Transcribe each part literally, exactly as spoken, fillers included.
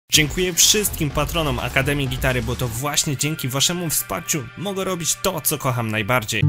Dziękuję wszystkim patronom Akademii Gitary, bo to właśnie dzięki waszemu wsparciu mogę robić to, co kocham najbardziej.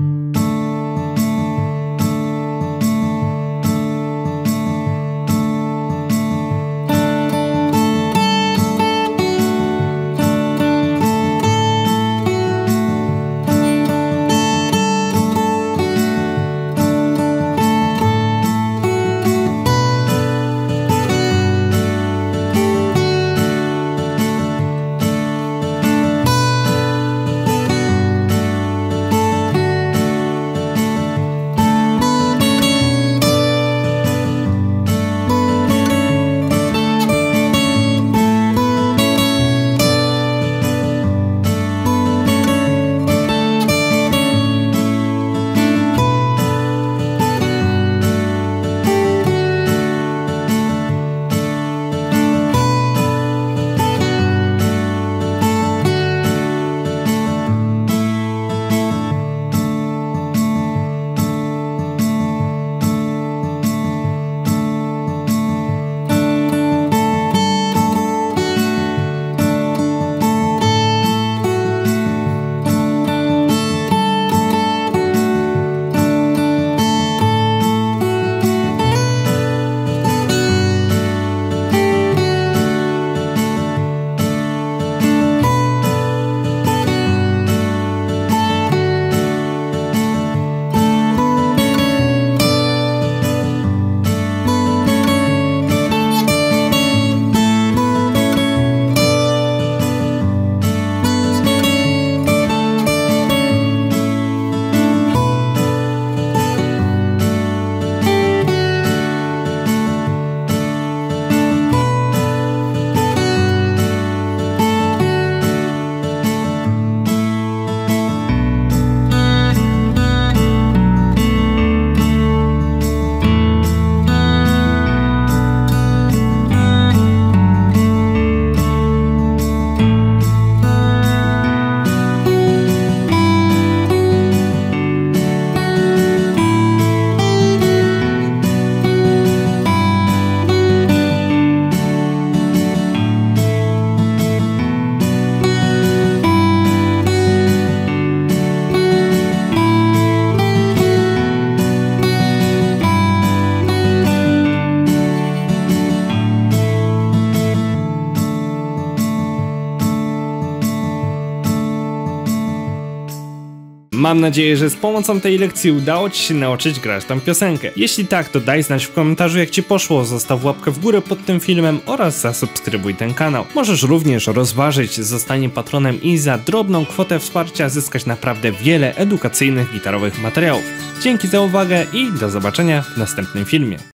Mam nadzieję, że z pomocą tej lekcji udało ci się nauczyć grać tą piosenkę. Jeśli tak, to daj znać w komentarzu, jak ci poszło, zostaw łapkę w górę pod tym filmem oraz zasubskrybuj ten kanał. Możesz również rozważyć zostanie patronem i za drobną kwotę wsparcia zyskać naprawdę wiele edukacyjnych gitarowych materiałów. Dzięki za uwagę i do zobaczenia w następnym filmie.